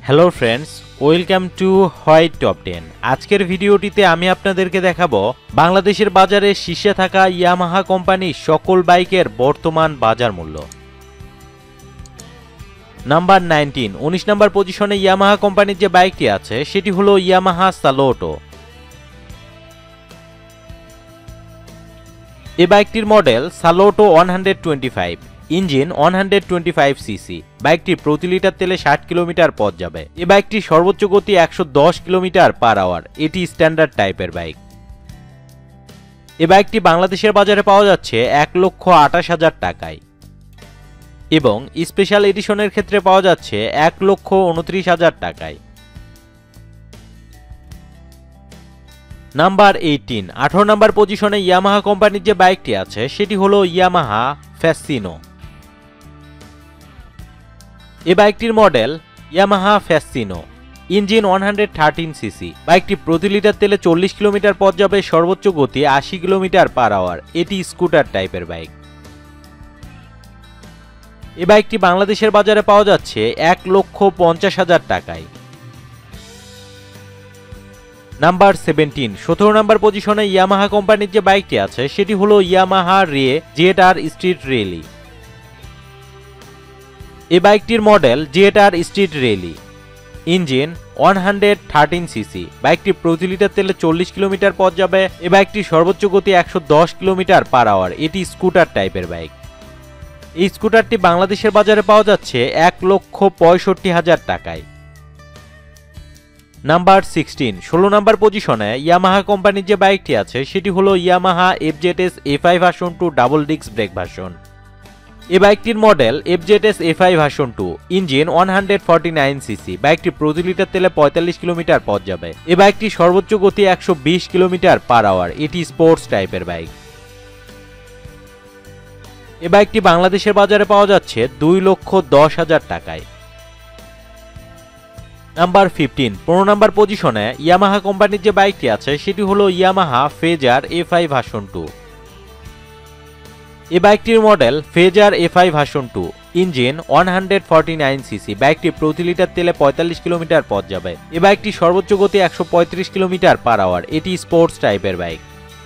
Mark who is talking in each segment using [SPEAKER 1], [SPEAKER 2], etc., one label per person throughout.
[SPEAKER 1] Hello friends, welcome to white top 10। আজকের ভিডিওটিতে আমি আপনাদেরকে দেখাবো বাংলাদেশের বাজারে শীর্ষে থাকা ইয়ামাহা কোম্পানির সকল বাইকের বর্তমান বাজার মূল্য। নাম্বার 19, 19 নম্বর পজিশনে ইয়ামাহা কোম্পানির যে বাইকটি আছে সেটি হলো ইয়ামাহা সালোটো। এই বাইকটির মডেল সালোটো 125, ইঞ্জিন 125 সিসি। বাইকটি প্রতি লিটার তেলে 60 কিলোমিটার পথ যাবে। এই বাইকটির সর্বোচ্চ গতি 110 কিলোমিটার পার আওয়ার। এটি স্ট্যান্ডার্ড টাইপের বাইক। এই বাইকটি বাংলাদেশের বাজারে পাওয়া যাচ্ছে 1,28,000 টাকায় এবং স্পেশাল এডিশনের ক্ষেত্রে পাওয়া যাচ্ছে 1,29,000 টাকায়। নাম্বার 18, 18 নম্বর পজিশনে ইয়ামাহা কোম্পানির যে বাইকটি আছে সেটি হলো ইয়ামাহা ফ্যাসিনো। এই বাইকটির model Yamaha Fascino, engine 113 CC. বাইকটি প্রতি লিটার তেলে 40 কিলোমিটার পথ যাবে। সর্বোচ্চ গতি 80 কিলোমিটার পার আওয়ার। এটি স্কুটার টাইপের বাইক। এই বাইকটি বাংলাদেশের বাজারে পাওয়া যাচ্ছে 1,50,000 টাকায়। নাম্বার 17, 17 নম্বর পজিশনে ইয়ামাহা কোম্পানির যে বাইকটি আছে সেটি হলো ইয়ামাহা রে জেড-আর স্ট্রিট রেলি। এই বাইকটির model Z R street rally, engine 113 CC. বাইকটি প্রতি লিটার তেলে 40 কিলোমিটার পথ যাবে। এই বাইকটির সর্বোচ্চ গতি 110 কিলোমিটার পার আওয়ার। এটি স্কুটার টাইপের বাইক। এই স্কুটারটি বাংলাদেশের বাজারে পাওয়া যাচ্ছে 1,65,000 টাকায়। নাম্বার 16, 16 নম্বর পজিশনে ইয়ামাহা কোম্পানির যে বাইকটি আছে সেটি হলো Yamaha FZS A5 version 2 double disc brake version. এই বাইকটির model FZS A5 version 2, engine 149 CC. বাইকটি প্রতি লিটার তেলে 45 কিলোমিটার পথ যাবে। এই বাইকটির সর্বোচ্চ গতি 120 কিলোমিটার পার আওয়ার। এটি স্পোর্টস টাইপের বাইক। এই বাইকটি বাংলাদেশের বাজারে পাওয়া যাচ্ছে 2,10,000 টাকায়। নাম্বার 15, 15 নম্বর পজিশনে ইয়ামাহা কোম্পানির যে বাইকটি আছে সেটি হলো ইয়ামাহা ফেজার A5 ভার্সন 2। এই বাইকটির model Fazer A5 version 2, engine 149 CC. বাইকটি প্রতি লিটার তেলে 45 কিলোমিটার পথ যাবে। এই বাইকটির সর্বোচ্চ গতি 135 কিলোমিটার পার আওয়ার। এটি স্পোর্টস টাইপের বাইক।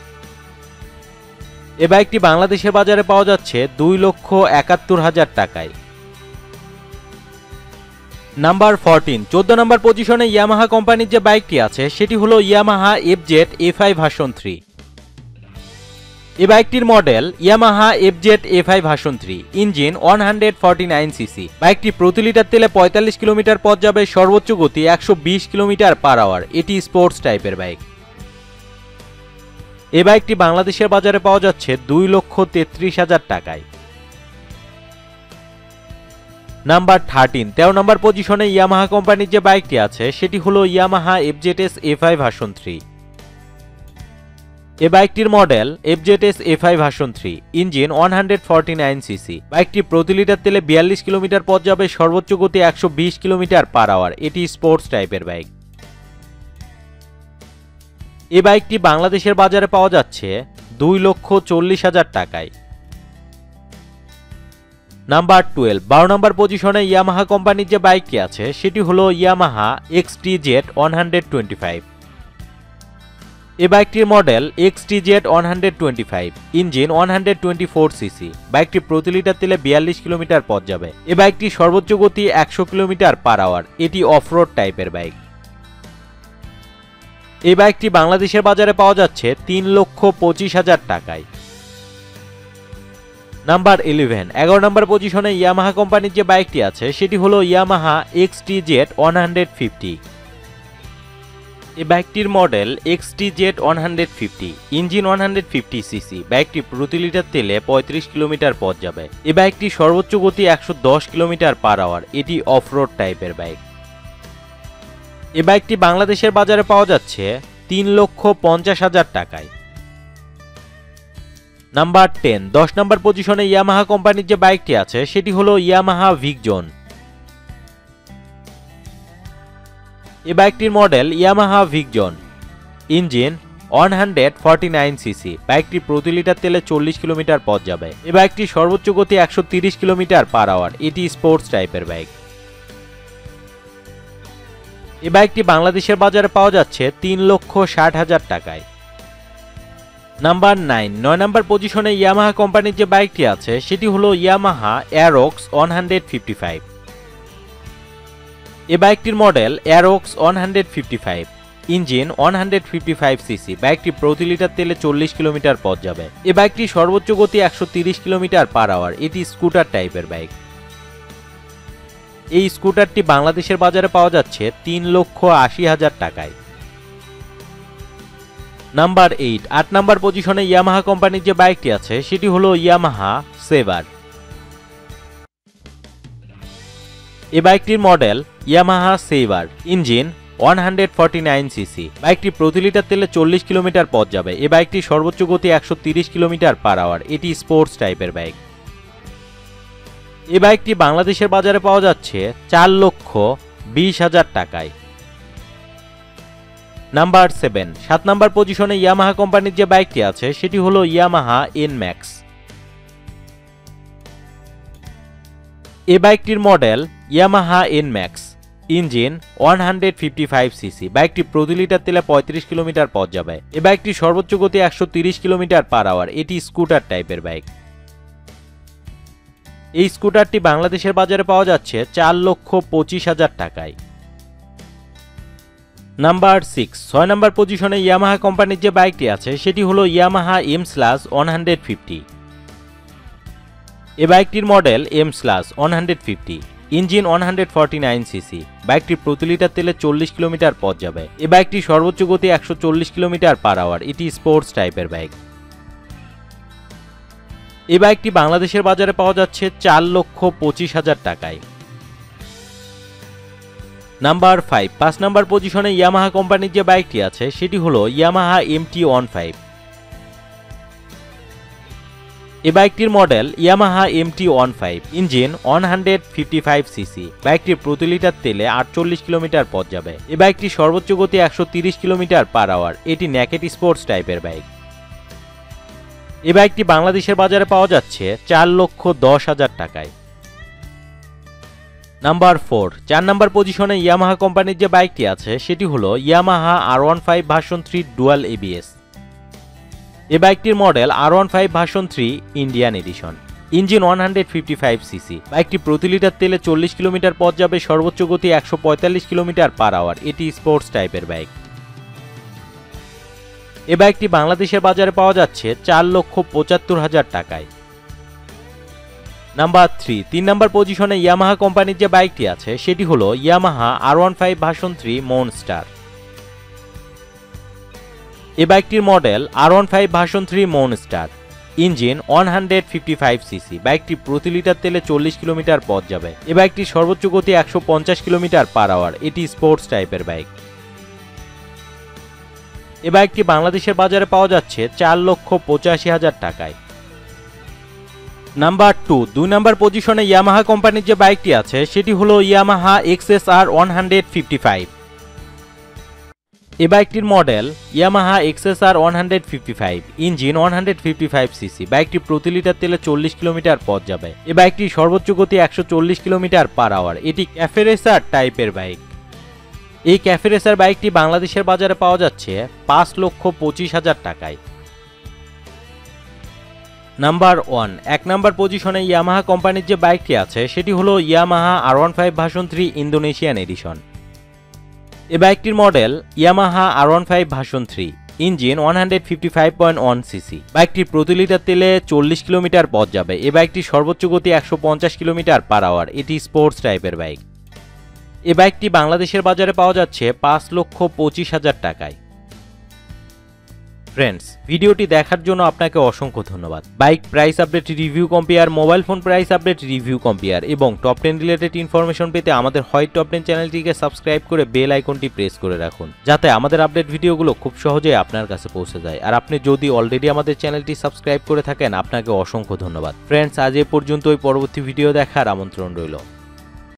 [SPEAKER 1] এই বাইকটি বাংলাদেশের বাজারে পাওয়া যাচ্ছে 2,71,000 টাকায়। নাম্বার 14, 14 নম্বর পজিশনে ইয়ামাহা কোম্পানির যে বাইকটি আছে সেটি হলো ইয়ামাহা FZ A5 ভার্সন 3। এই বাইকটির model Yamaha FZ A5 version 3, engine 149 CC. বাইকটি প্রতি লিটার তেলে 45 কিলোমিটার পথ যাবে। সর্বোচ্চ গতি 120 কিলোমিটার পার আওয়ার। এটি স্পোর্টস টাইপের বাইক। এই বাইকটি বাংলাদেশের বাজারে পাওয়া যাচ্ছে 2,33,000 টাকায়। নাম্বার 13, 13 নম্বর পজিশনে ইয়ামাহা কোম্পানির যে বাইকটি আছে সেটি হলো ইয়ামাহা FZS A5 ভার্সন 3। এই বাইকটির model FZS A5 version 3, engine 149 CC. বাইকটি প্রতি লিটার তেলে 42 কিলোমিটার পথ যাবে। সর্বোচ্চ গতি 120 কিলোমিটার পার আওয়ার। এটি স্পোর্টস টাইপের বাইক। এই বাইকটি বাংলাদেশের বাজারে পাওয়া যাচ্ছে 2,40,000 টাকায়। নাম্বার 12, 12 নম্বর পজিশনে ইয়ামাহা কোম্পানির যে বাইকটি আছে সেটি হলো ইয়ামাহা XTZ 125। এই বাইকটির মডেল XTZ 125, ইঞ্জিন 124 সিসি। বাইকটি প্রতি লিটার তেলে 42 কিলোমিটার পথ যাবে। এই বাইকটির সর্বোচ্চ গতি 100 কিলোমিটার পার আওয়ার। এটি অফরোড টাইপের বাইক। এই বাইকটি বাংলাদেশের বাজারে পাওয়া যাচ্ছে 3,25,000 টাকায়। নাম্বার 11, 11 নম্বর পজিশনে ইয়ামাহা কোম্পানির যে বাইকটি আছে সেটি হলো ইয়ামাহা XTZ 150। এই বাইকটির মডেল XTZ 150, ইঞ্জিন 150 সিসি। বাইকটি প্রতি লিটার তেলে 35 কিলোমিটার পথ যাবে। এই বাইকটি সর্বোচ্চ গতি 110 কিলোমিটার পার আওয়ার। এটি অফরোড টাইপের বাইক। এই বাইকটি বাংলাদেশের বাজারে পাওয়া যাচ্ছে 3,50,000 টাকায়। নাম্বার 10, 10 নম্বর পজিশনে ইয়ামাহা কোম্পানির যে বাইকটি আছে সেটি হলো ইয়ামাহা ভিকজন। এই বাইকটির model Yamaha Vixion, engine 149 CC. বাইকটি প্রতি লিটার তেলে 40 কিলোমিটার পথ যাবে। এই বাইকটির সর্বোচ্চ গতি 130 কিলোমিটার পার আওয়ার। এটি স্পোর্টস টাইপের বাইক। এই বাইকটি বাংলাদেশের বাজারে পাওয়া যাচ্ছে 3,60,000 টাকায়। নাম্বার 9, 9 নম্বর পজিশনে ইয়ামাহা কোম্পানির যে বাইকটি আছে সেটি হলো ইয়ামাহা অ্যারোক্স 155। এই বাইকটির মডেল অ্যারোক্স 155, ইঞ্জিন 155 সিসি। বাইকটি প্রতি লিটার তেলে 40 কিলোমিটার পথ যাবে। এই বাইকটি সর্বোচ্চ গতি 130 কিলোমিটার পার আওয়ার। এটি স্কুটার টাইপের বাইক। এই স্কুটারটি বাংলাদেশের বাজারে পাওয়া যাচ্ছে 3,80,000 টাকায়। নাম্বার 8, 8 নম্বর পজিশনে ইয়ামাহা কোম্পানির যে বাইকটি আছে সেটি হলো ইয়ামাহা সেভার। এই বাইকটির model Yamaha Saver, engine 149 CC. বাইকটি প্রতি লিটার তেলে 40 কিলোমিটার পথ যাবে। এই বাইকটি সর্বোচ্চ গতি 130 কিলোমিটার পার আওয়ার। এটি স্পোর্টস টাইপের বাইক। এই বাইকটি বাংলাদেশের বাজারে পাওয়া যাচ্ছে 4,20,000 টাকায়। নাম্বার 7, 7 নম্বর পজিশনে ইয়ামাহা কোম্পানির যে বাইকটি আছে সেটি হলো ইয়ামাহা এনম্যাক্স। এই বাইকটির model Yamaha NMAX, engine 155 CC. বাইকটি প্রতি লিটার তেলে 35 কিলোমিটার পথ যাবে। এই বাইকটি সর্বোচ্চ গতি 130 কিলোমিটার পার আওয়ার। এটি স্কুটার টাইপের বাইক। এই স্কুটারটি বাংলাদেশের বাজারে পাওয়া যাচ্ছে 4,25,000 টাকায়। নাম্বার 6, 6 নম্বর পজিশনে ইয়ামাহা কোম্পানির যে বাইকটি আছে সেটি হলো ইয়ামাহা M/150। এই বাইকটির মডেল M/150, ইঞ্জিন 149 সিসি। বাইকটি প্রতি লিটার তেলে 40 কিলোমিটার পথ যাবে। এই বাইকটি সর্বোচ্চ গতি 140 কিলোমিটার পার আওয়ার। এটি স্পোর্টস টাইপের বাইক। এই বাইকটি বাংলাদেশের বাজারে পাওয়া যাচ্ছে 4,25,000 টাকায়। নাম্বার 5, 5 নম্বর পজিশনে ইয়ামাহা কোম্পানির যে বাইকটি আছে সেটি হলো ইয়ামাহা MT-15। এই বাইকটির model Yamaha MT-15, engine 155 CC. বাইকটির প্রতি লিটার তেলে 48 কিলোমিটার পথ যাবে। এই বাইকটি সর্বোচ্চ গতি 130 কিলোমিটার পার আওয়ার। এটি নেকেড স্পোর্টস টাইপের বাইক। এই বাইকটি বাংলাদেশের বাজারে পাওয়া যাচ্ছে 4,10,000 টাকায়। নাম্বার 4, 4 নম্বর পজিশনে ইয়ামাহা কোম্পানির যে বাইকটি আছে সেটি হলো Yamaha R15 version 3 dual ABS। এই বাইকটির model R15 version 3 Indian edition, engine 155 CC. বাইকটি প্রতি লিটার তেলে 40 কিলোমিটার পথ যাবে। সর্বোচ্চ গতি 145 কিলোমিটার পার আওয়ার। এটি স্পোর্টস টাইপের বাইক। এই বাইকটি বাংলাদেশের বাজারে পাওয়া যাচ্ছে 4,75,000 টাকায়। নাম্বার 3, 3 নম্বর পজিশনে ইয়ামাহা কোম্পানির যে বাইকটি আছে সেটি হলো ইয়ামাহা R15 ভার্সন 3 মনস্টার। এই বাইকটির model R15 version 3 monster, engine 155 CC. বাইকটি প্রতি লিটার তেলে 40 কিলোমিটার পথ যাবে। এই বাইকটির সর্বোচ্চ গতি 150 কিলোমিটার পার আওয়ার। এটি স্পোর্টস টাইপের বাইক। এই বাইকটি বাংলাদেশের বাজারে পাওয়া যাচ্ছে 4,85,000 টাকায়। নাম্বার 2, 2 নম্বর পজিশনে ইয়ামাহা কোম্পানির যে বাইকটি আছে সেটি হলো ইয়ামাহা XSR 155। এই বাইকটির model Yamaha XSR 155, engine 155 CC. বাইকটি প্রতি লিটার তেলে 40 কিলোমিটার পথ যাবে। এই বাইকটির সর্বোচ্চ গতি 140 কিলোমিটার পার আওয়ার। এটি ক্যাফে রেসার টাইপের বাইক। এই ক্যাফে রেসার বাইকটি বাংলাদেশের বাজারে পাওয়া যাচ্ছে 5,25,000 টাকায়। নাম্বার 1, 1 নম্বর পজিশনে ইয়ামাহা কোম্পানির যে বাইকটি আছে সেটি হলো Yamaha R15 version 3 Indonesian edition. এই বাইকটির model Yamaha R15 version 3, engine 155.1 CC. বাইকটি প্রতি লিটার তেলে 40 কিলোমিটার পথ যাবে। এই বাইকটির সর্বোচ্চ গতি 150 কিলোমিটার পার আওয়ার। এটি স্পোর্টস টাইপের বাইক। এই বাইকটি বাংলাদেশের বাজারে পাওয়া যাচ্ছে 5,25,000 টাকায়। ফ্রেন্ডস, ভিডিওটি দেখার জন্য আপনাকে অসংখ্য ধন্যবাদ। Bike price update, review compare, mobile phone price update, review compare এবং টপ 10 রিলেটেড ইনফরমেশন পেতে আমাদের হয় টপ 10 চ্যানেলটিকে সাবস্ক্রাইব করে বেল আইকনটি প্রেস করে রাখুন, যাতে আমাদের আপডেট ভিডিওগুলো খুব সহজেই আপনার কাছে পৌঁছে যায়। আর আপনি যদি অলরেডি আমাদের চ্যানেলটি সাবস্ক্রাইব করে থাকেন, আপনাকে অসংখ্য ধন্যবাদ। ফ্রেন্ডস, আজ এ পর্যন্তই। পরবর্তী ভিডিও দেখার আমন্ত্রণ রইল।